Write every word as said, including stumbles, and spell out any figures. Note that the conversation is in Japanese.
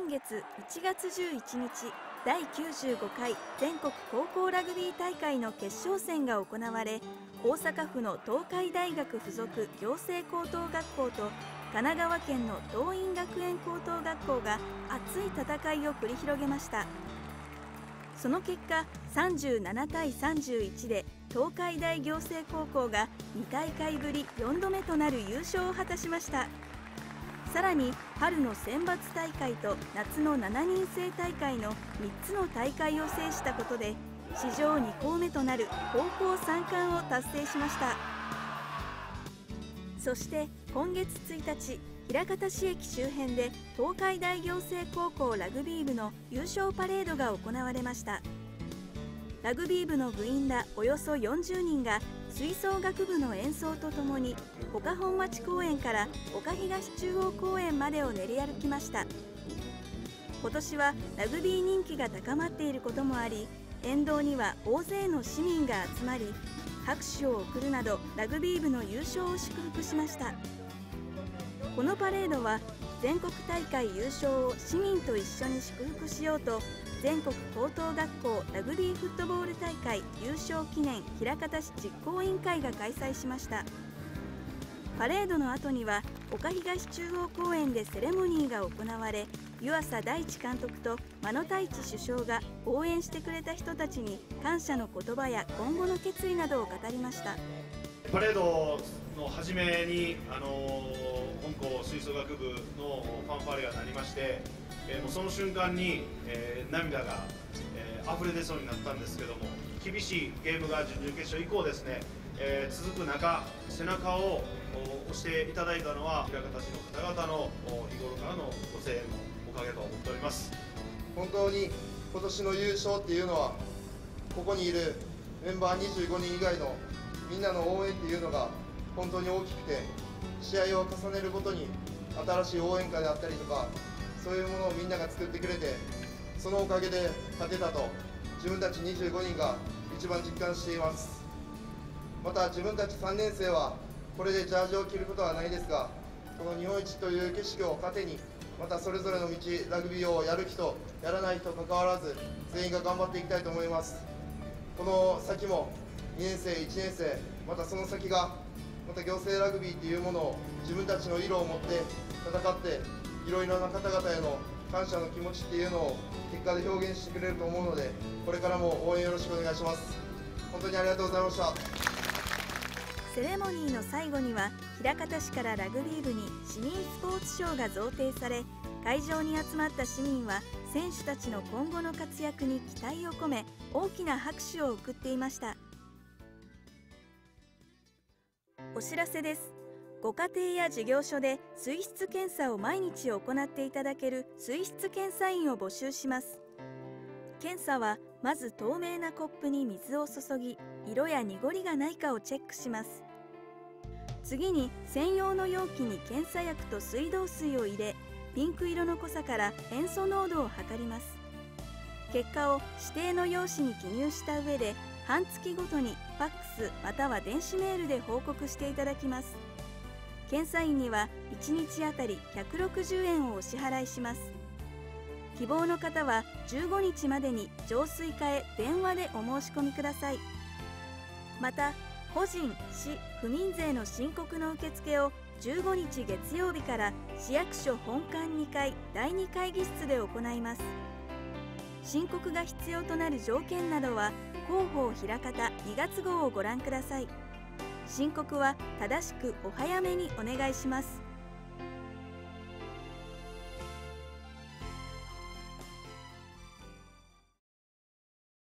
先月いちがつじゅういちにち、だいきゅうじゅうごかい全国高校ラグビー大会の決勝戦が行われ、大阪府の東海大学附属行政高等学校と神奈川県の桐蔭学園高等学校が熱い戦いを繰り広げました。その結果、さんじゅうななたいさんじゅういちで東海大行政高校がにたいかいぶりよんどめとなる優勝を果たしました。さらに春の選抜大会と夏のしちにんせい大会のみっつの大会を制したことで、史上にこうめとなる高校さんかんを達成しました。そして今月ついたち、枚方市駅周辺で東海大行政高校ラグビー部の優勝パレードが行われました。ラグビー部の部員らおよそよんじゅうにんが吹奏楽部の演奏とともに岡本町公園から岡東中央公園までを練り歩きました。今年はラグビー人気が高まっていることもあり、沿道には大勢の市民が集まり、拍手を送るなどラグビー部の優勝を祝福しました。このパレードは全国大会優勝を市民と一緒に祝福しようと、全国高等学校ラグビーフットボール大会優勝記念枚方市実行委員会が開催しました。パレードの後には岡東中央公園でセレモニーが行われ、湯浅大地監督と間野太一首相が応援してくれた人たちに感謝の言葉や今後の決意などを語りました。 パレードの初めに、あのー、本校吹奏楽部のファンファーレが鳴りまして、えー、もうその瞬間に、えー、涙が、えー、溢れ出そうになったんですけども、厳しいゲームが準々決勝以降ですね、えー、続く中、背中を押していただいたのは枚方市の方々の日頃からのご声援のおかげと思っております。 本当に今年の優勝っていうのは、ここにいるメンバーにじゅうごにん以外のみんなの応援っていうのが本当に大きくて、試合を重ねるごとに新しい応援歌であったりとか、そういうものをみんなが作ってくれて、そのおかげで勝てたと自分たちにじゅうごにんが一番実感しています。また自分たちさんねんせいはこれでジャージを着ることはないですが、この日本一という景色を糧に、またそれぞれの道、ラグビーをやる人やらない人関わらず全員が頑張っていきたいと思います。この先もにねんせい、いちねんせい、またその先がまた行政ラグビーというものを自分たちの色を持って戦って、いろいろな方々への感謝の気持ちっていうのを結果で表現してくれると思うので、これからも応援よろしくお願いします。本当にありがとうございました。 セレモニーの最後には枚方市からラグビー部に市民スポーツ賞が贈呈され、会場に集まった市民は選手たちの今後の活躍に期待を込め大きな拍手を送っていました。お知らせです。ご家庭や事業所で水質検査を毎日行っていただける水質検査員を募集します。検査はまず透明なコップに水を注ぎ、色や濁りがないかをチェックします。次に専用の容器に検査薬と水道水を入れ、ピンク色の濃さから塩素濃度を測ります。結果を指定の用紙に記入した上で、半月ごとにファックスまたは電子メールで報告していただきます。検査員にはいちにちあたりひゃくろくじゅうえんをお支払いします。希望の方はじゅうごにちまでに浄水課へ電話でお申し込みください。また、個人・市・府民税の申告の受付をじゅうごにち月曜日から市役所本館にかいだいに会議室で行います。申告が必要となる条件などは広報ひらかたにがつごうをご覧ください。申告は正しくお早めにお願いします。